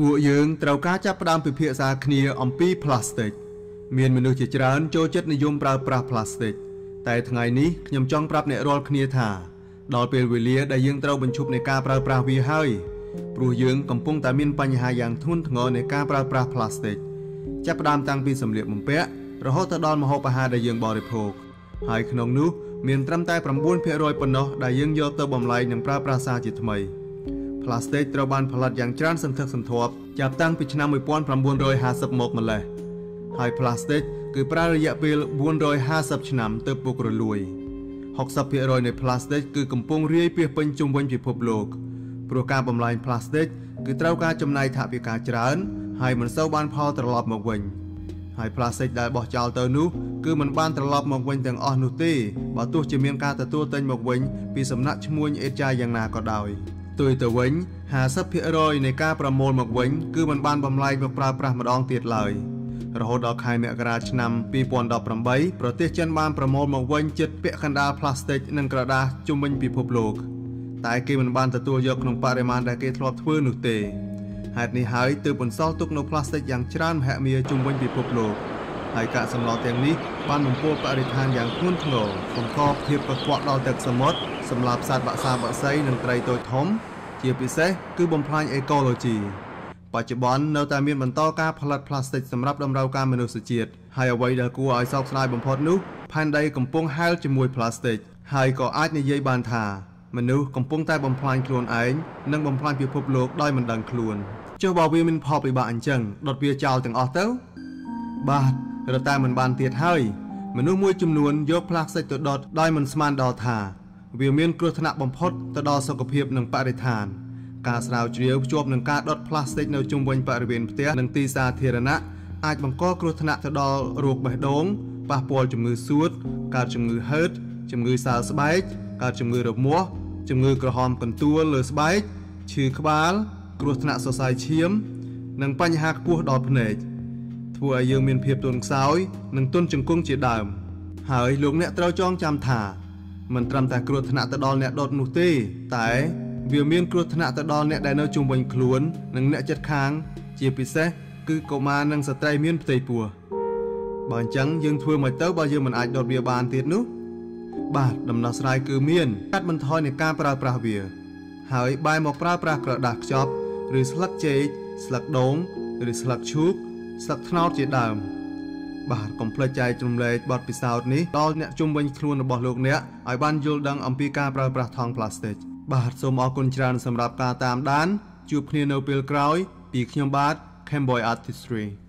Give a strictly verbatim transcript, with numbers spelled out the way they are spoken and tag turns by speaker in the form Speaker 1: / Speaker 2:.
Speaker 1: ពួកយើងត្រូវការចាប់ផ្ដើមពិភាក្សាគ្នាអំពីផ្លាស្ទិកមានមនុស្សជាច្រើនចូលចិត្តនិយមប្រើប្រាស់ផ្លាស្ទិកតែថ្ងៃនេះខ្ញុំចង់ប្រាប់អ្នករាល់គ្នាថាដល់ពេលវេលាដែលយើងត្រូវបញ្ឈប់នៃការប្រើប្រាស់វាហើយព្រោះយើងកំពុងតែមានបញ្ហាយ៉ាងធ្ងន់ធ្ងរនៃការប្រើប្រាស់ផ្លាស្ទិកចាប់ផ្ដើមតាំងពីសម្លៀកបំពាក់រហូតទៅដល់ម្ហូបអាហារដែលយើងបរិភោគហើយក្នុងនោះមានត្រឹមតែ 9% ប៉ុណ្ណោះដែលយើងយកទៅបំលែងនិងប្រើប្រាស់សារជាថ្មីផ្លាស្ទិកត្រូវបានផលិតយ៉ាងច្រើនសន្ធឹកសន្ធាប់ចាប់តាំងពីឆ្នាំ nineteen fifty មកម្លេះហើយផ្លាស្ទិកគឺប្រើរយៈពេល four hundred fifty ឆ្នាំទើបពុករលួយ sixty percent នៃផ្លាស្ទិកគឺកំពុងរាយពាសពេញជុំវិញពិភពលោកព្រោះការបំលែងផ្លាស្ទិកគឺត្រូវការចំណាយថវិកាច្រើនហើយមិនសូវបានផលត្រឡប់មកវិញហើយផ្លាស្ទិកដែលបោះចោលទៅនោះគឺមិនបានត្រឡប់មកវិញទាំងអស់នោះទេបើទោះជាមានការទទួលទិញមកវិញពីសំណាក់ឈ្មួញអេតចាយយ៉ាងណាក៏ដោយផ្ទុយទៅវិញ fifty percent នៃការប្រមូលមកវិញគឺមិនបានបំលែងមកប្រើប្រាស់ម្ដងទៀតឡើយរហូតដល់ខែមករាឆ្នាំ twenty eighteen ប្រទេសចិនបានប្រមូលមកវិញជិតពាក់កណ្ដាលផ្លាស្ទិកនិងក្រដាសជុំវិញពិភពលោកតែគេមិនបានទទួលយកក្នុងបរិមាណដែលគេធ្លាប់ធ្វើនោះទេហេតុនេះហើយទើបបន្សល់ទុកនៅផ្លាស្ទិកយ៉ាងច្រើនមហិមាជុំវិញពិភពលោកហើយកាកសំណល់ទាំងនេះបានបំពុលបរិស្ថានយ៉ាងធ្ងន់ធ្ងរបង្កភាពកខ្វក់ដល់ទឹកសមុទ្រសម្លាប់សត្វបក្សាបក្សីនិងត្រីតូចធំជាពិសេសគឺបំផ្លាញអេកូឡូជីបច្ចុប្បន្ននៅតែមានបន្តការផលិតផ្លាស្ទិកសម្រាប់តម្រូវការមនុស្សជាតិហើយអ្វីដែលគួរឲ្យសោកស្ដាយបំផុតនោះផែនដីកំពុងហែលជាមួយផ្លាស្ទិកហើយក៏អាចនិយាយបានថាមនុស្សកំពុងតែបំផ្លាញខ្លួនឯងនិងបំផ្លាញពិភពលោកដោយមិនដឹងខ្លួនចុះបើវាមានផលពិបាកអញ្ចឹងដុតវាចោលទាំងអស់ទៅបាទរត់តែមិនបានទៀតហើយមនុស្សមួយចំនួនយកផ្លាស្ទិកទៅដុតដោយមិនស្មានដល់ថាវាមានគ្រោះថ្នាក់បំផុតទៅដល់សុខភាពនិងបរិស្ថានការស្រាវជ្រាវភ្ជាប់នឹងការដុតផ្លាស្ទិកនៅជុំវិញបរិវេណផ្ទះនិងទីសាធារណៈអាចបង្កគ្រោះថ្នាក់ទៅដល់រោគបេះដូងប៉ះពាល់ជំងឺសួតកើតជំងឺហឺតជំងឺសើស្បែកកើតជំងឺរមាស់ជំងឺក្រហមកន្ទួលលើស្បែកឈឺក្បាលគ្រោះថ្នាក់សរសៃឈាមនិងបញ្ហាខ្ពស់ដល់ភ្នែកធ្វើឲ្យយើងមានភាពទន់ខ្សោយនិងទន់ជង្គង់ជាដើមហើយលោកអ្នកត្រូវចងចាំថាមិនត្រឹមតែគ្រោះថ្នាក់ទៅដល់អ្នកដុតនោះទេតែវាមានគ្រោះថ្នាក់ទៅដល់អ្នកដែលនៅជុំវិញខ្លួននិងអ្នកជិតខាងជាពិសេសគឺកុមារនិងស្ត្រីមានផ្ទៃពោះបើអញ្ចឹងយើងធ្វើមិនទៅបើយើងមិនអាចដុតវាបានទៀតនោះបាទដំណោះស្រាយគឺមានកាត់បន្ថយនៃការប្រើប្រាស់វាហើយបែរមកប្រើប្រាស់ក្រដាសខ្ចប់ឬស្លឹកចេកស្លឹកដូងឬស្លឹកឈូកស្លឹកត្នោតជាដើមបាទកុំភ្លេចចែករំលែកបទពិសោធន៍នេះដល់អ្នកជុំវិញខ្លួនរបស់លោកអ្នកឲ្យបានយល់ដឹងអំពីការប្រើប្រាស់ថង់ផ្លាស្ទិកបាទសូមអរគុណច្រើនសម្រាប់ការតាមដានជួបគ្នានៅពេលក្រោយពីខ្ញុំបាទ Camboy Artistry